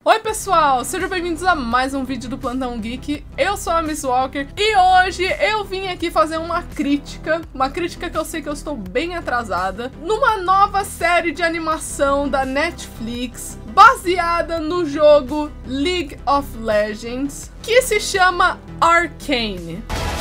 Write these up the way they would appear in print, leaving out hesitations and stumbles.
Oi pessoal, sejam bem-vindos a mais um vídeo do Plantão Geek. Eu sou a Miss Walker e hoje eu vim aqui fazer uma crítica que eu sei que eu estou bem atrasada, numa nova série de animação da Netflix, baseada no jogo League of Legends, que se chama Arcane.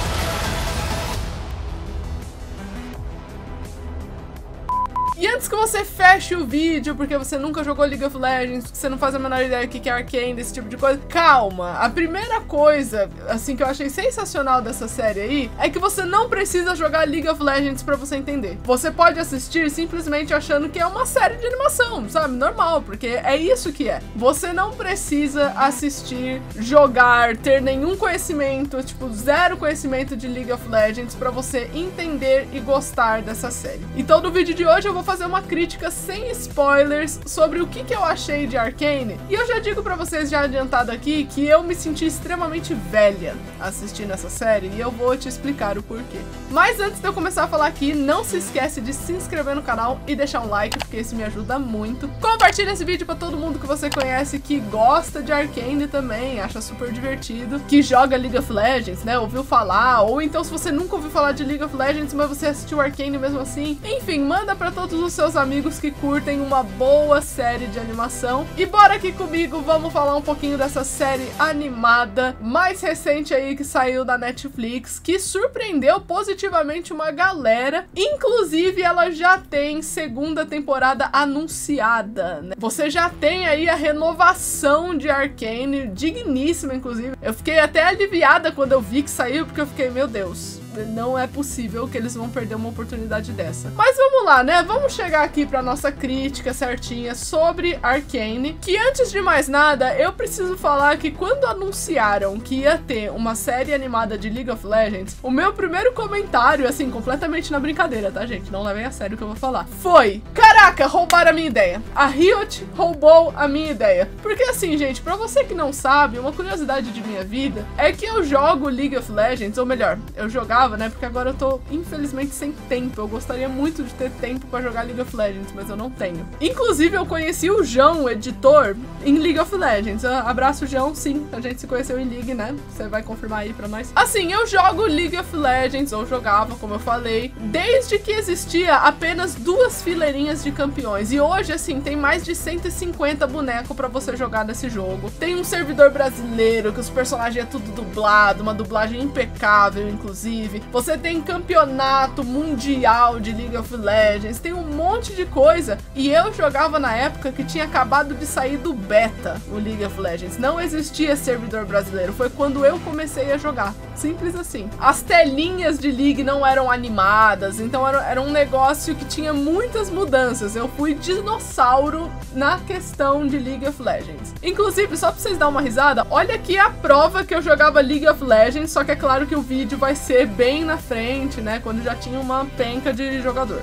E antes que você feche o vídeo porque você nunca jogou League of Legends, porque você não faz a menor ideia do que é Arcane, esse tipo de coisa, calma. A primeira coisa, assim, que eu achei sensacional dessa série aí, é que você não precisa jogar League of Legends pra você entender. Você pode assistir simplesmente achando que é uma série de animação, sabe? Normal, porque é isso que é. Você não precisa assistir, jogar, ter nenhum conhecimento, tipo, zero conhecimento de League of Legends pra você entender e gostar dessa série. Então no vídeo de hoje eu vou fazer uma crítica sem spoilers sobre o que eu achei de Arcane. E eu já digo pra vocês, já adiantado aqui, que eu me senti extremamente velha assistindo essa série e eu vou te explicar o porquê. Mas antes de eu começar a falar aqui, não se esquece de se inscrever no canal e deixar um like, porque isso me ajuda muito. Compartilha esse vídeo pra todo mundo que você conhece que gosta de Arcane também, acha super divertido, que joga League of Legends, né, ouviu falar, ou então se você nunca ouviu falar de League of Legends, mas você assistiu Arcane mesmo assim. Enfim, manda pra todos os seus amigos que curtem uma boa série de animação. E bora aqui comigo, vamos falar um pouquinho dessa série animada mais recente aí que saiu da Netflix, que surpreendeu positivamente uma galera. Inclusive, ela já tem segunda temporada anunciada, né? Você já tem aí a renovação de Arcane, digníssima, inclusive. Eu fiquei até aliviada quando eu vi que saiu, porque eu fiquei, meu Deus, não é possível que eles vão perder uma oportunidade dessa. Mas vamos lá, né? Vamos chegar aqui pra nossa crítica certinha sobre Arcane. Que antes de mais nada, eu preciso falar que quando anunciaram que ia ter uma série animada de League of Legends, o meu primeiro comentário, assim, completamente na brincadeira, tá, gente? Não levem a sério o que eu vou falar. Foi: caraca, roubaram a minha ideia. A Riot roubou a minha ideia. Porque assim, gente, pra você que não sabe, uma curiosidade de minha vida é que eu jogo League of Legends, ou melhor, eu jogava, né? Porque agora eu tô, infelizmente, sem tempo. Eu gostaria muito de ter tempo pra jogar League of Legends, mas eu não tenho. Inclusive, eu conheci o João, o editor, em League of Legends. Abraço, João. Sim, a gente se conheceu em League, né? Você vai confirmar aí pra nós. Assim, eu jogo League of Legends, ou jogava, como eu falei, desde que existia apenas 2 fileirinhas de campeões. E hoje, assim, tem mais de 150 bonecos pra você jogar nesse jogo. Tem um servidor brasileiro, que os personagens é tudo dublado, uma dublagem impecável, inclusive. Você tem campeonato mundial de League of Legends, tem um monte de coisa. E eu jogava na época que tinha acabado de sair do beta o League of Legends. Não existia servidor brasileiro, foi quando eu comecei a jogar. Simples assim. As telinhas de League não eram animadas, então era um negócio que tinha muitas mudanças. Eu fui dinossauro na questão de League of Legends. Inclusive, só pra vocês darem uma risada, olha aqui a prova que eu jogava League of Legends, só que é claro que o vídeo vai ser bem na frente, né, quando já tinha uma penca de jogador.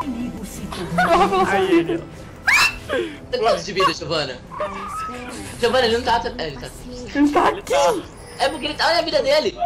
Aí ele. Quantos de vida, Giovana? Giovana, ele não tá. Ele tá. Ele tá aqui! É porque ele tá na vida dele.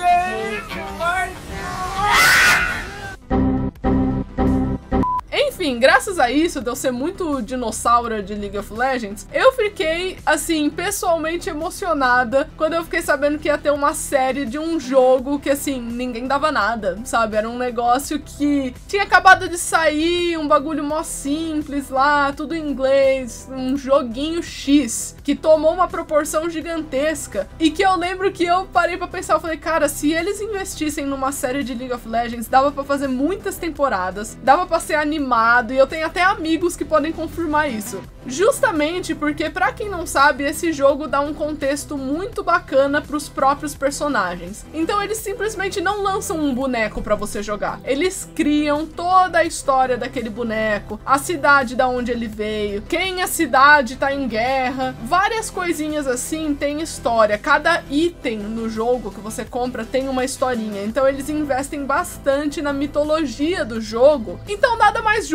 Enfim, graças a isso, de eu ser muito dinossauro de League of Legends, eu fiquei, assim, pessoalmente emocionada quando eu fiquei sabendo que ia ter uma série de um jogo que, assim, ninguém dava nada, sabe? Era um negócio que tinha acabado de sair, um bagulho mó simples lá, tudo em inglês, um joguinho X, que tomou uma proporção gigantesca, e que eu lembro que eu parei pra pensar, eu falei, cara, se eles investissem numa série de League of Legends, dava pra fazer muitas temporadas, dava pra ser animado, e eu tenho até amigos que podem confirmar isso. Justamente porque, pra quem não sabe, esse jogo dá um contexto muito bacana pros próprios personagens. Então eles simplesmente não lançam um boneco pra você jogar. Eles criam toda a história daquele boneco, a cidade da onde ele veio, quem a cidade tá em guerra, várias coisinhas assim tem história. Cada item no jogo que você compra tem uma historinha. Então eles investem bastante na mitologia do jogo. Então nada mais justo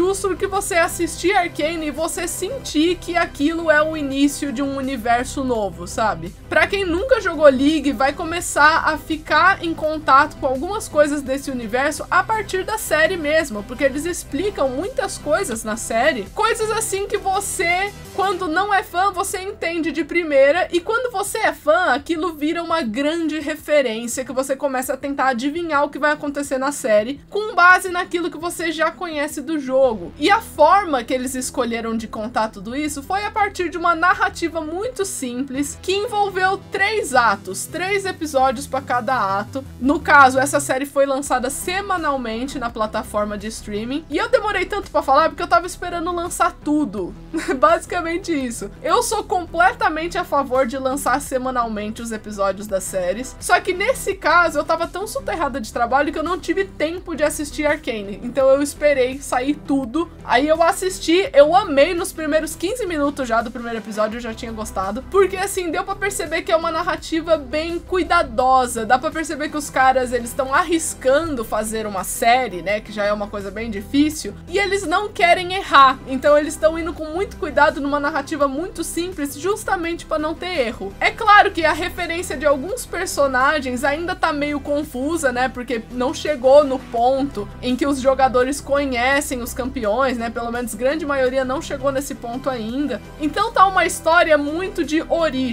justo do que você assistir Arcane e você sentir que aquilo é o início de um universo novo, sabe? Pra quem nunca jogou League, vai começar a ficar em contato com algumas coisas desse universo a partir da série mesmo, porque eles explicam muitas coisas na série, coisas assim que você, quando não é fã, você entende de primeira, e quando você é fã, aquilo vira uma grande referência que você começa a tentar adivinhar o que vai acontecer na série, com base naquilo que você já conhece do jogo. E a forma que eles escolheram de contar tudo isso foi a partir de uma narrativa muito simples, que envolveu 3 atos, 3 episódios para cada ato. No caso, essa série foi lançada semanalmente na plataforma de streaming, e eu demorei tanto para falar porque eu tava esperando lançar tudo. Basicamente isso. Eu sou completamente a favor de lançar semanalmente os episódios das séries, só que nesse caso eu tava tão soterrada de trabalho que eu não tive tempo de assistir Arcane, então eu esperei sair tudo, aí eu assisti, eu amei nos primeiros 15 minutos já do primeiro episódio, eu já tinha gostado, porque assim, deu pra perceber que é uma narrativa bem cuidadosa, dá pra perceber que os caras, eles estão arriscando fazer uma série, né, que já é uma coisa bem difícil, e eles não querem errar, então eles estão indo com muito cuidado numa narrativa muito simples, justamente pra não ter erro. É claro que a referência de alguns personagens ainda tá meio confusa, né, porque não chegou no ponto em que os jogadores conhecem os campeões, né, pelo menos grande maioria não chegou nesse ponto ainda. Então tá uma história muito de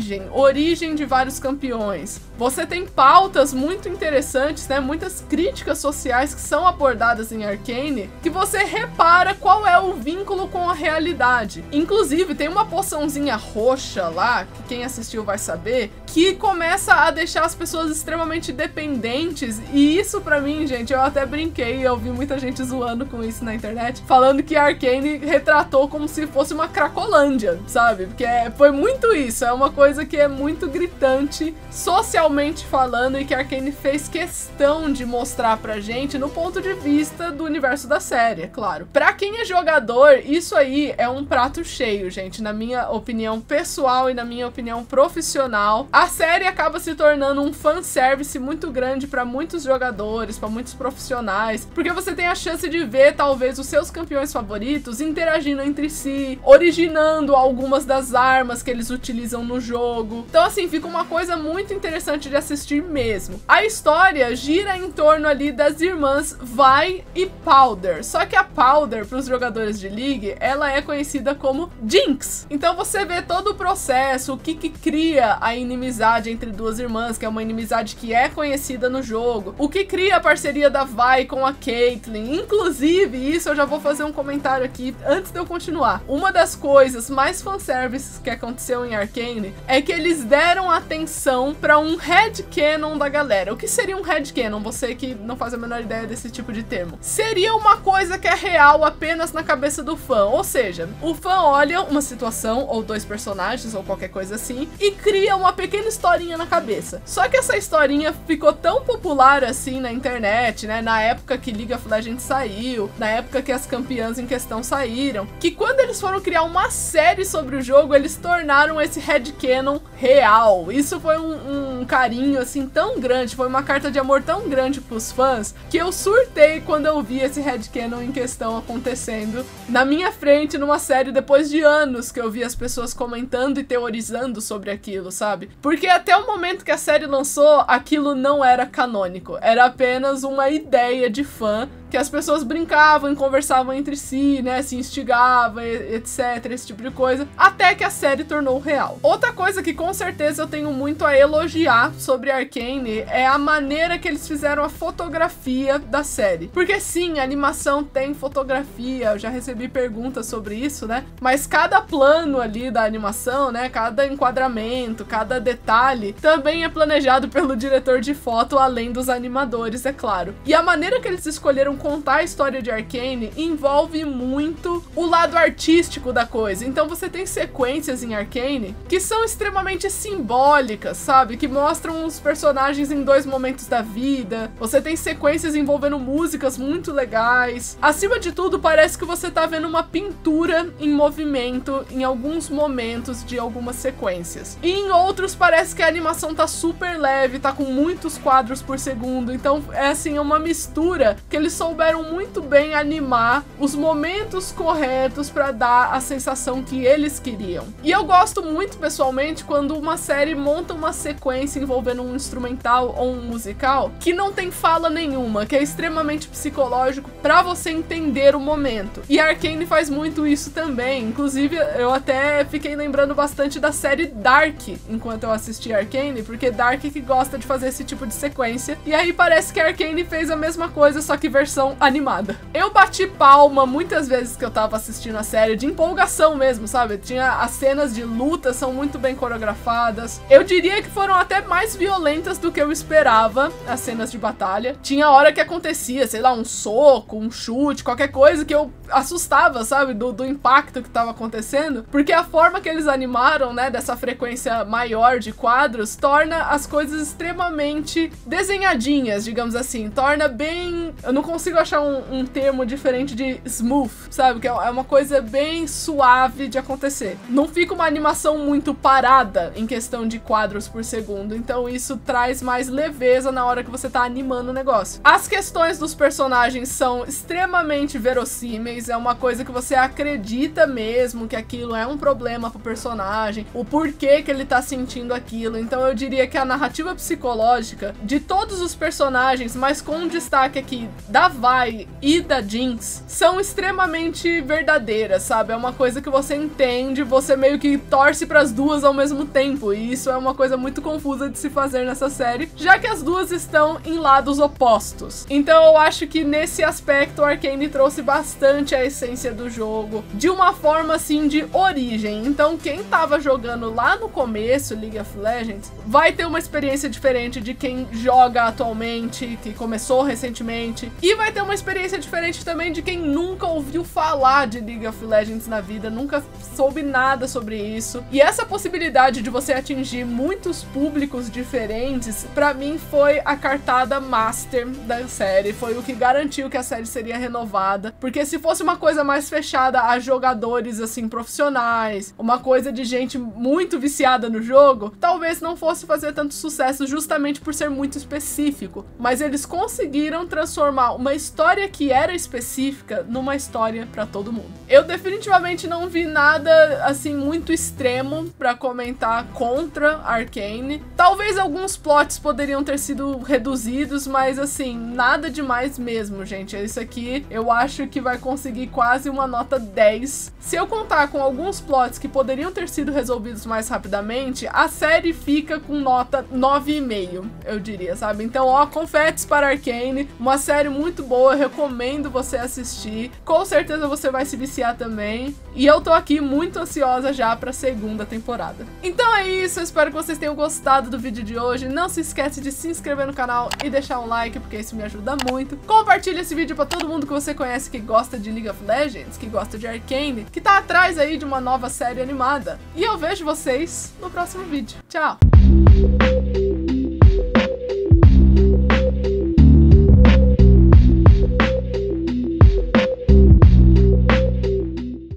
origem de vários campeões. Você tem pautas muito interessantes, né, muitas críticas sociais que são abordadas em Arcane, que você repara qual é o vínculo com a realidade. Inclusive, tem uma poçãozinha roxa lá, que quem assistiu vai saber, que começa a deixar as pessoas extremamente dependentes, e isso pra mim, gente, eu até brinquei, eu vi muita gente zoando com isso na internet, falando que Arcane retratou como se fosse uma Cracolândia, sabe? Porque foi muito isso, é uma coisa que é muito gritante, socialmente falando, e que Arcane fez questão de mostrar pra gente no ponto de vista do universo da série, é claro. Pra quem é jogador, isso aí é um prato cheio, gente, na minha opinião pessoal e na minha opinião profissional. A série acaba se tornando um fanservice muito grande pra muitos jogadores, pra muitos profissionais, porque você tem a chance de ver talvez os seus campeões favoritos interagindo entre si, originando algumas das armas que eles utilizam no jogo. Então assim, fica uma coisa muito interessante de assistir mesmo. A história gira em torno ali das irmãs Vi e Powder, só que a Powder, para os jogadores de League, ela é conhecida como Jinx. Então você vê todo o processo, o que cria a inimizade entre duas irmãs, que é uma inimizade que é conhecida no jogo, o que cria a parceria da Vi com a Caitlyn. Inclusive, isso eu já vou fazer um comentário aqui antes de eu continuar. Uma das coisas mais fanservices que aconteceu em Arcane é que eles deram atenção para um headcanon da galera. O que seria um headcanon? Você que não faz a menor ideia desse tipo de termo. Seria uma coisa que é real apenas na cabeça do fã, ou seja, o fã olha uma situação, ou 2 personagens, ou qualquer coisa assim, e cria uma pequena historinha na cabeça. Só que essa historinha ficou tão popular assim na internet, né, na época que League of Legends saiu, na época que as campeãs em questão saíram, que quando eles foram criar uma série sobre o jogo, eles tornaram esse headcanon real. Isso foi um carinho assim tão grande, foi uma carta de amor tão grande pros fãs, que eu surtei quando eu vi esse headcanon em questão acontecendo na minha frente numa série, depois de anos que eu vi as pessoas comentando e teorizando sobre aquilo, sabe? Porque até o momento que a série lançou, aquilo não era canônico, era apenas uma ideia de fã, que as pessoas brincavam e conversavam entre si, né, se instigavam, etc, esse tipo de coisa, até que a série tornou real. Outra coisa que com certeza eu tenho muito a elogiar sobre Arcane é a maneira que eles fizeram a fotografia da série. Porque sim, a animação tem fotografia, eu já recebi perguntas sobre isso, né, mas cada plano ali da animação, né, cada enquadramento, cada detalhe, também é planejado pelo diretor de foto, além dos animadores, é claro. E a maneira que eles escolheram contar a história de Arcane envolve muito o lado artístico da coisa. Então você tem sequências em Arcane que são extremamente simbólicas, sabe? Que mostram os personagens em 2 momentos da vida. Você tem sequências envolvendo músicas muito legais. Acima de tudo, parece que você tá vendo uma pintura em movimento em alguns momentos de algumas sequências. E em outros parece que a animação tá super leve, tá com muitos quadros por segundo. Então é assim, uma mistura que eles souberam muito bem animar os momentos corretos pra dar a sensação que eles queriam. E eu gosto muito, pessoalmente, quando uma série monta uma sequência envolvendo um instrumental ou um musical que não tem fala nenhuma, que é extremamente psicológico pra você entender o momento. E a Arcane faz muito isso também. Inclusive, eu até fiquei lembrando bastante da série Dark enquanto eu assisti Arcane, porque Dark que gosta de fazer esse tipo de sequência. E aí parece que a Arcane fez a mesma coisa, só que versão animada. Eu bati palma muitas vezes que eu tava assistindo a série, de empolgação mesmo, sabe? Tinha as cenas de luta, são muito bem coreografadas. Eu diria que foram até mais violentas do que eu esperava, as cenas de batalha. Tinha hora que acontecia, sei lá, um soco, um chute, qualquer coisa que eu assustava, sabe? Do impacto que tava acontecendo. Porque a forma que eles animaram, né, dessa frequência maior de quadros, torna as coisas extremamente desenhadinhas, digamos assim. Torna bem... Eu não consigo achar um termo diferente de smooth, sabe? Que é uma coisa bem suave de acontecer. Não fica uma animação muito parada em questão de quadros por segundo. Então isso traz mais leveza na hora que você tá animando o negócio. As questões dos personagens são extremamente verossímeis. É uma coisa que você acredita mesmo que aquilo é um problema pro personagem, o porquê que ele tá sentindo aquilo. Então eu diria que a narrativa psicológica de todos os personagens, mas com um destaque aqui da Vi e da Jinx, são extremamente verdadeiras, sabe? É uma coisa que você entende, você meio que torce pras duas ao mesmo tempo, e isso é uma coisa muito confusa de se fazer nessa série, já que as duas estão em lados opostos. Então eu acho que nesse aspecto a Arcane trouxe bastante a essência do jogo, de uma forma assim de origem. Então quem tava jogando lá no começo League of Legends vai ter uma experiência diferente de quem joga atualmente, que começou recentemente, e vai ter uma experiência diferente também de quem nunca ouviu falar de League of Legends na vida, nunca soube nada sobre isso. E essa possibilidade de você atingir muitos públicos diferentes, pra mim foi a cartada master da série, foi o que garantiu que a série seria renovada, porque se fosse uma coisa mais fechada a jogadores assim profissionais, uma coisa de gente muito viciada no jogo, talvez não fosse fazer tanto sucesso justamente por ser muito específico, mas eles conseguiram transformar uma história que era específica numa história pra todo mundo. Eu definitivamente não vi nada assim muito extremo pra comentar contra Arcane. Talvez alguns plots poderiam ter sido reduzidos, mas assim, nada demais mesmo, gente. Isso aqui eu acho que vai conseguir quase uma nota 10. Se eu contar com alguns plots que poderiam ter sido resolvidos mais rapidamente, a série fica com nota 9,5, eu diria, sabe? Então, ó, confetes para Arcane, uma série muito boa, eu recomendo você assistir. Com certeza você vai se viciar também. E eu tô aqui muito ansiosa já pra segunda temporada. Então é isso, eu espero que vocês tenham gostado do vídeo de hoje. Não se esquece de se inscrever no canal e deixar um like, porque isso me ajuda muito. Compartilha esse vídeo pra todo mundo que você conhece que gosta de League of Legends, que gosta de Arcane, que tá atrás aí de uma nova série animada. E eu vejo vocês no próximo vídeo. Tchau!